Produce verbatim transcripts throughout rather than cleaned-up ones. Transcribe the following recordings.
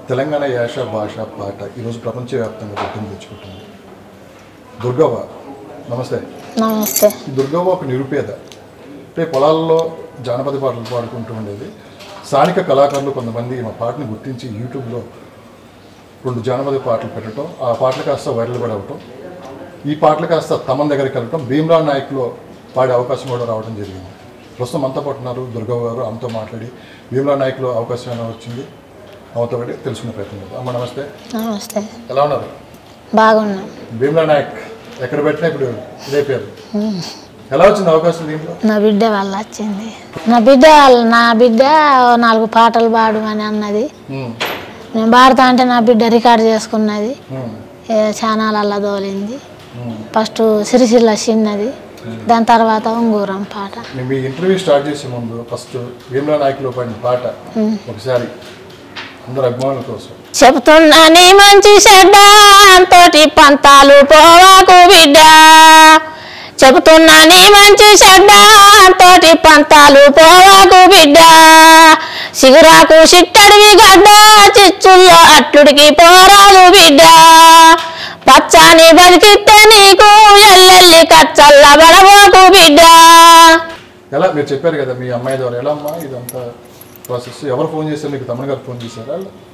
తెలంగాణ యాస భాష పాట ఈరోజు ప్రపంచవ్యాప్తంగా గుర్తింపు తెచ్చుకుంటుంది. దుర్గవ్వ నమస్తే. నమస్తే. దుర్గవ్వ ఒక నిరుపేద, అంటే పొలాల్లో జానపద పాటలు పాడుకుంటూ ఉండేది. స్థానిక కళాకారులు కొంతమంది మా పాటను గుర్తించి యూట్యూబ్లో రెండు జానపద పాటలు పెట్టడం, ఆ పాటలు కాస్త వైరల్ కూడా అవ్వటం, ఈ పాటలు కాస్త తమన్ దగ్గరికి వెళ్ళటం, భీమ్లా నాయక్లో పాడే అవకాశం కూడా రావడం జరిగింది. ప్రస్తుతం అంతా పట్టున్నారు దుర్గవ్వ గారు. ఆమెతో మాట్లాడి భీమ్లా నాయక్లో అవకాశం ఏమైనా వచ్చింది ఆమెతో పడి తెలుసుకునే ప్రయత్నం చేద్దాం. అమ్మ నమస్తే. నమస్తే. ఎలా ఉన్నారు? బాగున్నా. భీమ్లా నాయక్ ఎక్కడ పెట్టినా ఇప్పుడు ఇదే పేరు. ఎలా వచ్చింది అవకాశం దీంట్లో? నా బిడ్డ వల్ల వచ్చింది. నా బిడ్డ నా బిడ్డ నాలుగు పాటలు పాడమని అన్నది. నేను పాడుతా అంటే నా బిడ్డ రికార్డు చేసుకున్నది, ఛానళ్ళల్లో తోలింది. ఫస్ట్ సిరిసిల్ల చిన్నది, దాని తర్వాత ఉంగూరం పాట. మీ ఇంటర్వ్యూ స్టార్ట్ చేసే ముందు ఫస్ట్ భీమ్లా నాయక్లో పాడిన పాట ఒకసారి అందరు అభిమానుల కోసం చెబుతున్నా నీ మంచి చెడ్డ తోటి పంతాలు పోవాకు బిడ్డ, చెబుతున్నా నీ మంచి చెడ్డ తోటి పంతాలు పోవాకు బిడ్డ, సిగురాకు చిట్టడివి గడ్డ చిచ్చుల్లో అట్లుడికి పోరాదు బిడ్డ, పచ్చాని బతికితే నీకు ఎల్లెల్లి కచ్చల్ల బడబోకు బిడ్డ. ఎలా మీరు చెప్పారు కదా మీ అమ్మాయి ద్వారా, ఎలా అమ్మా ఇదంతా ప్రాసెస్? ఎవరు ఫోన్ చేశారు మీకు? తమ్ముడు గారు ఫోన్ చేశారా?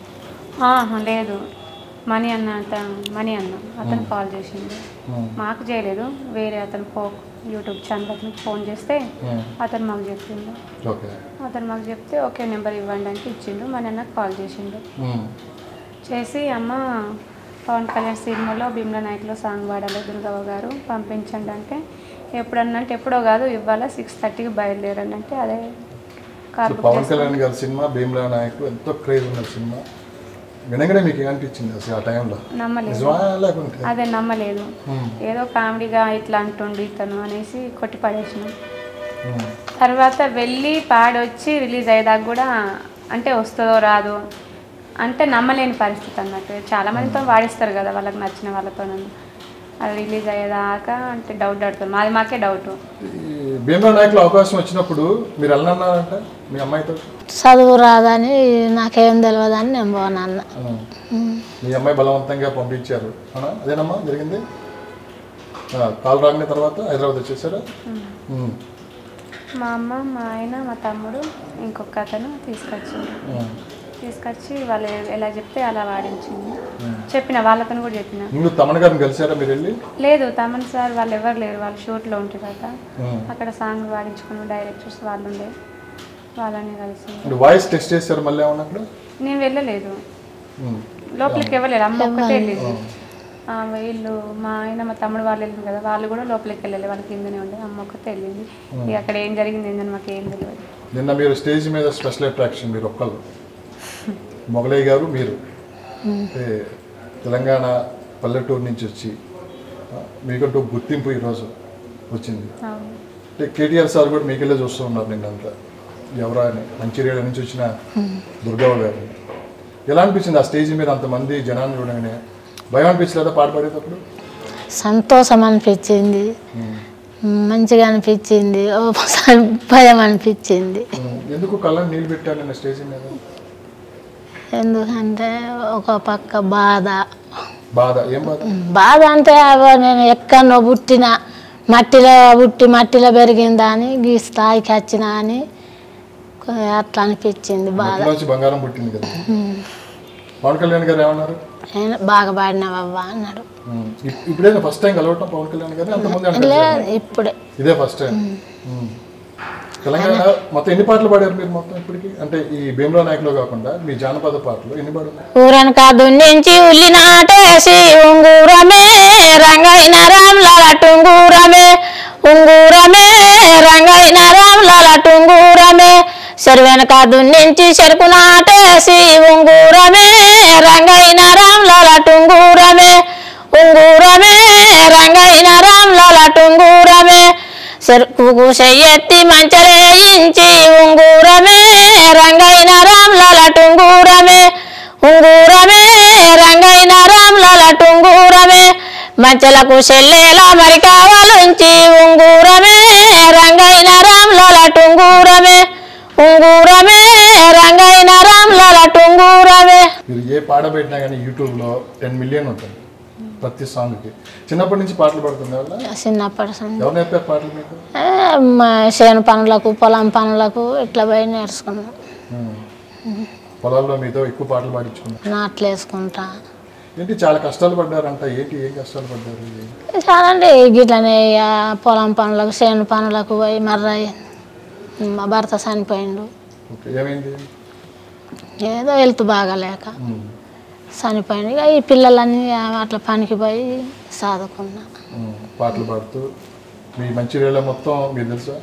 లేదు, మనీ అన్న మనీ అన్న అతను కాల్ చేసిండు. మాకు చేయలేదు, వేరే అతను ఫో యూట్యూబ్ ఛానల్ అతనికి ఫోన్ చేస్తే అతను మాకు చెప్పిండు. అతను మాకు చెప్తే ఓకే నెంబర్ ఇవ్వండి అంటే ఇచ్చిండు. మనీ అన్నకు కాల్ చేసిండు. చేసి అమ్మ పవన్ కళ్యాణ్ సినిమాలో భీమ్లా నాయక్లో సాంగ్ పాడాలి దుర్గవ్వ గారు పంపించండి అంటే, ఎప్పుడన్నా అంటే ఎప్పుడో కాదు ఇవ్వాలా సిక్స్ థర్టీకి బయలుదేరండి అంటే అదే కార్. పవన్ కళ్యాణ్ గారి సినిమా భీమ్లా నాయక్ ఎంతో క్రేజ్ ఉన్న సినిమా. వినగానే మీకు ఏమనిపించింది అసలు ఆ టైంలో? నమ్మలేదు. అదే నమ్మలేదు. ఏదో కామెడీగా ఇట్లా అంటుండు ఇతను అనేసి కొట్టి పడేసినాం. తర్వాత వెళ్ళి పాడొచ్చి రిలీజ్ అయ్యేదాకా కూడా అంటే వస్తుందో రాదో అంటే నమ్మలేని పరిస్థితి అన్నట్టు. చాలా మందితో వాడిస్తారు కదా వాళ్ళకి నచ్చిన వాళ్ళతో, అది రిలీజ్ అయ్యేదాకా అంటే డౌట్ పడుతుంది. మాది మాకే డౌట్. భీమ్లా నాయక్లో అవకాశం వచ్చినప్పుడు మీరు వెళ్ళన్నారంట మీ అమ్మాయితో? చదువు రాదని నాకేం తెలియదు అని నేను పోనన్న. మీ అమ్మాయి బలవంతంగా పంపించారు, అదేనమ్మా జరిగింది? కాల్ రాగానే తర్వాత హైదరాబాద్ వచ్చేసారా? మా అమ్మ, మా ఆయన, మా తమ్ముడు, ఇంకొక అతను తీసుకొచ్చింది. తీసుకొచ్చి వాళ్ళు ఎలా చెప్తే అలా వాడించింది. చెప్పిన వాళ్ళతో కూడా చెప్పిన. ముందు తమన్ గారిని కలిసారా మీరు వెళ్ళి? లేదు, తమన్ సార్ వాళ్ళు ఎవరు లేరు, వాళ్ళు షూట్లో ఉంటారు కదా, అక్కడ సాంగ్ వాడించుకుని డైరెక్టర్స్ వాళ్ళు ఉండే, వాళ్ళని కలిసి. వాయిస్ టెస్ట్ చేశారు మళ్ళీ ఏమన్నా అక్కడ? నేను వెళ్ళలేదు, లోపలికి ఇవ్వలేదు. అమ్మ ఒక్కటే వెళ్ళింది. వీళ్ళు మా ఆయన మా తమ్ముడు వాళ్ళు వెళ్ళింది కదా, వాళ్ళు కూడా లోపలికి వెళ్ళలేదు, వాళ్ళకి కిందనే ఉండే. అమ్మ ఒక్కతే వెళ్ళింది. ఇక అక్కడ ఏం జరిగింది ఏందని మాకు ఏం తెలియదు. నిన్న మీరు స్టేజ్ మీద స్పెషల్ అట్రాక్షన్ మీరు ఒక్కళ్ళు, మొగలయ్య గారు మీరు, తెలంగాణ పల్లెటూరు నుంచి వచ్చి మీకంటూ గుర్తింపు ఈరోజు వచ్చింది. అంటే కేటీఆర్ సార్ కూడా మీకెళ్ళే చూస్తూ ఉన్నారు నిన్నంతా, ఎవరా అని, మంచిర్యాల నుంచి వచ్చిన దుర్గవ్వ గారు. ఎలా అనిపించింది ఆ స్టేజ్ మీద అంతమంది జనాన్ని చూడగానే? భయం అనిపించలేదా పాట పాడేటప్పుడు? సంతోషం అనిపించింది, మంచిగా అనిపించింది, భయం అనిపించింది. ఎందుకు కళ్ళని నీళ్ళు పెట్టాను నిన్న స్టేజ్ మీద? ఎందుకంటే ఒక పక్క బాధ. బాధ? ఏం బాధ? బాధ అంటే నేను ఎక్కడో పుట్టిన, మట్టిలో పుట్టి మట్టిలో పెరిగిందా అని, ఈ స్థాయికి వచ్చినా అని అట్లా అనిపించింది బాధ. బంగారం పుట్టింది కదా. పవన్ కళ్యాణ్ గారు ఏమన్నారు? బాగా పాడినావా అన్నాడు. ఇప్పుడే ఫస్ట్ టైం కలవటం పవన్ కళ్యాణ్ గారు? అంతకుముందు ఇప్పుడే ఇదే ఫస్ట్ టైం. తెలంగాణ మొత్తం ఎన్ని పాటలు పాడారు మీరు మొత్తం ఇప్పటికి? అంటే ఈ భీమ్లా నాయక్లో కాకుండా మీ జానపద పాటలు ఎన్ని పాడారు? ఊరనక దున్నించి ఉల్లి నాటేసి ఉంగూరమే రంగైన రామ్లాల టుంగూరమే, ఉంగూరమే రంగైన రామ్లాల టుంగూరమే, చెరువెనక దున్నించి చెరుకు నాటేసి ఉంగూరమే రంగైన రామ్లాల టుంగూరమే, ఉంగూరమే రంగైన రామ్లాల టుంగూరమే, చెరుకు చెయ్యెత్తి మంచరేయించి ఉంగూరమే రంగైన రామ్లాల టుంగూరమే, ఉంగూరమే రంగైన రామ్లాల టుంగూరమే, మంచలకు చెల్లెలా మరి కావాలుంచి ఉంగూరమే రంగైన రామ్లాల టుంగూరమే, ఉంగూరమే రంగైన రామ్లల టుంగూరమే. మీరు ఏ పాట పెట్టినా కానీ యూట్యూబ్లో టెన్ మిలియన్ ఉంటుంది ప్రతి సాంగ్కి. చిన్నప్పటి నుంచి పాటలు పాడుతుంది వల్ల చిన్నప్పటి ఎవరు నేర్పారు పాటలు మీకు? చేను పనులకు పొలం పనులకు ఇట్లా పోయి నేర్చుకున్నాం. పొలాల్లో మీతో ఎక్కువ పాటలు పాడించుకున్నారు. నాట్లు వేసుకుంటా. ఏంటి చాలా కష్టాలు పడ్డారంట, ఏంటి ఏం కష్టాలు పడ్డారు? చాలా అండి గిట్లనే ఇక పొలం పనులకు చేను పనులకు పోయి మర్రయ్యి మా భర్త చనిపోయిండు. ఏమైంది? ఏదో హెల్త్ బాగాలేక చనిపోయింది. ఇక ఈ పిల్లలన్నీ అట్లా పనికి పోయి చదువుకున్నా. పాటలు పాడుతూ మీ మంచిర్యాల మొత్తం మీరు తెలుసా?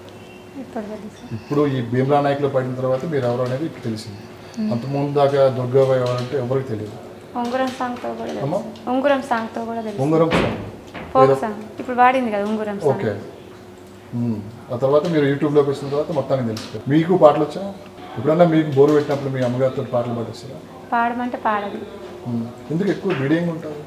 ఇప్పుడు ఈ భీమరా నాయకులు పడిన తర్వాత మీరు ఎవరు అనేది ఇప్పుడు తెలిసింది. అంతకుముందు దాకా దుర్గాబాయి ఎవరంటే ఎవరికి తెలియదు. ఉంగురం సాంగ్తో కూడా తెలుసు. ఉంగురం సాంగ్తో కూడా తెలుసు. ఉంగురం ఫోక్ సాంగ్ ఇప్పుడు వాడింది కదా ఉంగురం సాంగ్. ఓకే. ఆ తర్వాత మీరు యూట్యూబ్లోకి వచ్చిన తర్వాత మొత్తానికి తెలుసు. మీకు పాటలు వచ్చా? ఎప్పుడన్నా మీకు బోర్ పెట్టినప్పుడు మీ అమ్మగారితో పాటలు పాడిస్తారా? పాడమంటే పాడదు. ఎందుకు ఎక్కువ బిడియంగా ఉంటారు?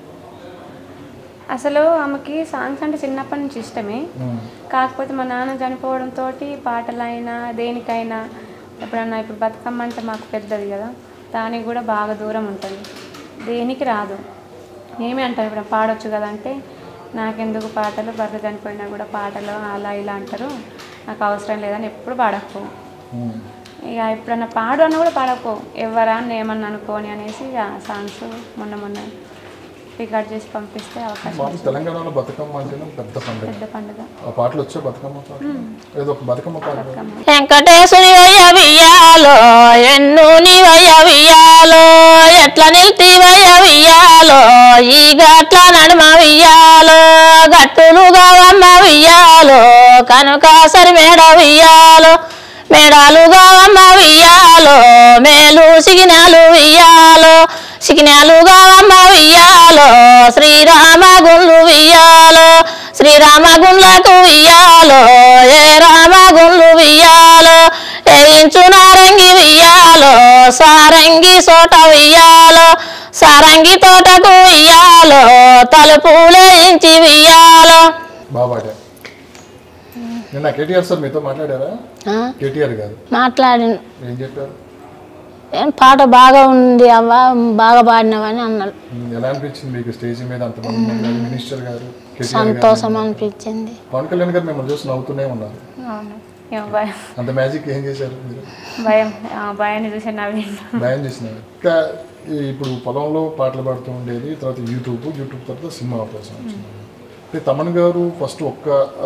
అసలు ఆమెకి సాంగ్స్ అంటే చిన్నప్పటి నుంచి ఇష్టమే. కాకపోతే మా నాన్న చనిపోవడంతో పాటలైనా దేనికైనా ఎప్పుడన్నా ఇప్పుడు బతుకమ్మ అంటే మాకు పెద్దది కదా, దానికి కూడా బాగా దూరం ఉంటుంది, దేనికి రాదు. ఏమి అంటారు ఇప్పుడు పాడొచ్చు కదా అంటే నాకెందుకు పాటలు, భర్త చనిపోయినా కూడా పాటలు అలా ఇలా అంటారు, నాకు అవసరం లేదని ఎప్పుడు పాడకపో. ఇక ఎప్పుడన్నా పాడు అన్న కూడా పాడకపో, ఎవరా ఏమన్నా అనుకోని అనేసి ఇక సాంగ్స్ మొన్న మొన్న రికార్డ్ చేసి పంపిస్తే అవకాశం. తెలంగాణలో బతుకమ్మ అంటే పెద్ద పండుగ. పెద్ద పండుగ. ఆ పాటలు వచ్చే బతుకమ్మ పాట ఏదో ఒక బతుకమ్మ పాట. వెంకటేశుని వయ్యవియాలో ఎన్నుని వయ్యవియాలో ఎట్ల నిల్తి వయ్యవియాలో ఈ గట్ల నడుమ వియ్యాలో గట్టులు గవమ్మ వియ్యాలో కనుకాసరి మేడ వియ్యాలో మేడాలు గవమ్మ వియ్యాలో మేలు సిగినాలు వియ్యాలో సిగినాలు గవమ్మ వియ్యాలో శ్రీరామ గుండ్లు వియ్యాలో శ్రీరామ గుండ్లకు వియ్యాలో ఏ రామ గుండ్లు వియ్యాలో ఎరించు నారంగి వియ్యాలో సారంగి సోట వియ్యాలో సారంగి తోటకు వియ్యాలో తలుపులేయించి వియ్యాలో. బాబాగా నిన్న కేటీఆర్ సార్ మీతో మాట్లాడారా? కేటీఆర్ గారు మాట్లాడి ఏం చెప్పారు? ఏం పాట బాగా ఉంది అవ్వ, బాగా పాడినవని అన్నారు. ఎలా అనిపించింది మీకు స్టేజ్ మీద అంతమంది మినిస్టర్ గారు? సంతోషం అనిపించింది. పవన్ కళ్యాణ్ గారు మిమ్మల్ని చూసి నవ్వుతూనే ఉన్నారు. అంత మ్యాజిక్ ఏం చేశారు మీరు? భయం భయాన్ని చూసి నవ్వి భయం చేసినారు. ఇంకా ఇప్పుడు పొలంలో పాటలు పాడుతూ ఉండేది, తర్వాత యూట్యూబ్ యూట్యూబ్ తర్వాత సినిమా అవకాశం వచ్చింది. తమన్ గారు ఫస్ట్ ఒక్క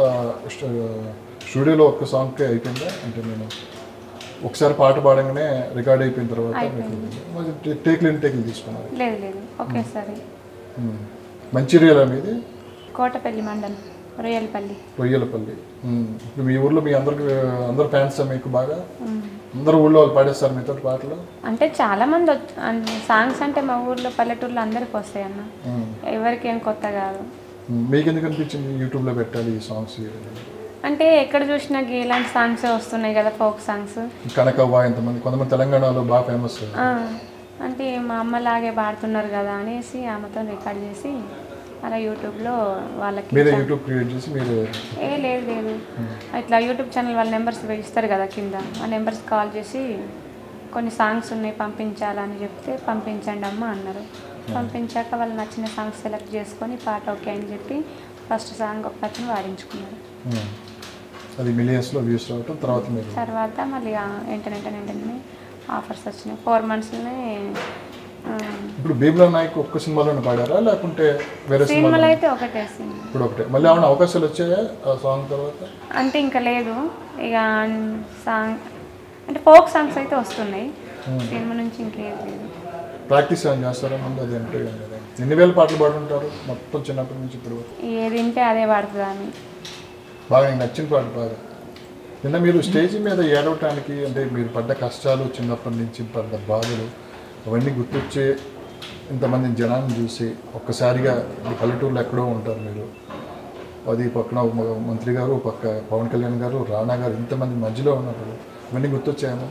స్టూడియోలో ఒక్క సాంగ్కే అయిపోయిందా? అంటే నేను ఒకసారి పాట పాడగానే రికార్డ్ అయిపోయిన తర్వాత టేక్లు ఎన్ని టేక్లు తీసుకున్నారు? లేదు లేదు ఒకేసారి. మంచిర్యాల మీది? కోటపల్లి మండలం రొయ్యలపల్లి. రొయ్యలపల్లి. ఇప్పుడు మీ ఊర్లో మీ అందరికి అందరు ఫ్యాన్స్ మీకు బాగా? అందరు ఊళ్ళో వాళ్ళు పాడేస్తారు మీతో పాటలు? అంటే చాలా మంది సాంగ్స్ అంటే మా ఊర్లో పల్లెటూరులో అందరికి వస్తాయి అన్న, ఎవరికి ఏం కొత్త కాదు. మీకు ఎందుకు అనిపించింది యూట్యూబ్లో పెట్టాలి ఈ సాంగ్స్? అంటే ఎక్కడ చూసినా ఇలాంటి సాంగ్స్ వస్తున్నాయి కదా, ఫోక్ సాంగ్స్. కనకవ్వ ఎంతమంది కొంతమంది తెలంగాణలో బాగా ఫేమస్. అంటే మా అమ్మలాగే పాడుతున్నారు కదా అనేసి ఆమెతో రికార్డ్ చేసి అలా యూట్యూబ్లో వాళ్ళకి యూట్యూబ్ క్రియేట్ చేసి మీరు ఏ లేదు లేదు ఇట్లా యూట్యూబ్ ఛానల్ వాళ్ళ నెంబర్స్ ఇస్తారు కదా కింద, ఆ నెంబర్స్ కాల్ చేసి కొన్ని సాంగ్స్ ఉన్నాయి పంపించాలని చెప్తే పంపించండి అమ్మ అన్నారు. పంపించాక వాళ్ళు నచ్చిన సాంగ్స్ సెలెక్ట్ చేసుకొని పాట ఓకే అని చెప్పి ఫస్ట్ సాంగ్ ఒక పక్కన వాడించుకున్నారు. అది మిలియన్స్లో వ్యూస్ రావటం తర్వాత తర్వాత మళ్ళీ వెంటనే వెంటనే వెంటనే ఆఫర్స్ వచ్చినాయి. ఫోర్ మంత్స్లోనే. ఇప్పుడు భీమరా నాయక్ ఒక్క సినిమాలోనే పాడారా లేకుంటే వేరే సినిమాలో? అయితే ఒకటే సినిమా. ఇప్పుడు ఒకటే. మళ్ళీ ఏమైనా అవకాశాలు వచ్చాయా ఆ సాంగ్ తర్వాత? అంటే ఇంకా లేదు ఇక. సాంగ్ అంటే ఫోక్ సాంగ్స్ అయితే వస్తున్నాయి, సినిమా నుంచి ఇంకేది లేదు. ప్రాక్టీస్ ఏమైనా చేస్తారా ముందు? అది అంటే ఎన్ని వేల పాటలు పాడుంటారు మొత్తం చిన్నప్పటి నుంచి ఇప్పుడు? ఏది వింటే అదే పాడుతుంది అని. బాగా నీకు నచ్చిన పాట బాగా. నిన్న మీరు స్టేజ్ మీద ఏడవటానికి అంటే మీరు పడ్డ కష్టాలు, చిన్నప్పటి నుంచి పడ్డ బాధలు అవన్నీ గుర్తొచ్చే ఇంతమంది జనాన్ని చూసి ఒక్కసారిగా ఈ పల్లెటూరులో ఎక్కడో ఉంటారు మీరు, అది పక్కన మంత్రి గారు, పక్క పవన్ కళ్యాణ్ గారు, రాణా గారు, ఇంతమంది మధ్యలో ఉన్నప్పుడు ఇవన్నీ గుర్తొచ్చాయేమో?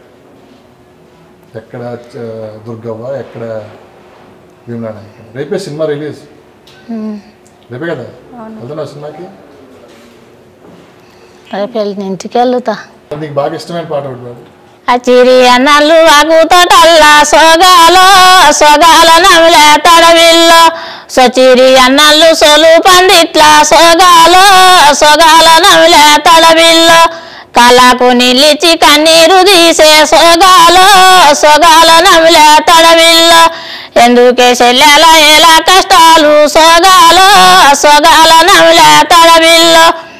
ఎక్కడ దుర్గవ్వ, ఎక్కడ భీమరా నాయక్? రేపే సినిమా రిలీజ్, రేపే కదా వెళ్తున్నా సినిమాకి? రేపు వెళ్ళి ఇంటికి వెళ్తా. నీకు బాగా ఇష్టమైన పాట ఒకటి పాడు. అచిరి అన్నలు ఆకుతోటల్లా సోగాలో సోగాల నమిలే తడవిల్లో సచిరి అన్నలు సోలు పందిట్ల సోగాలో సోగాల నమిలే తడవిల్లో కళకు నిలిచి కన్నీరు తీసే సోగాలో సోగాల నమిలే తడవిల్లో ఎందుకే చెల్లెల ఎలా కష్టాలు సోగాలో సోగాల నమిలే తడవిల్లో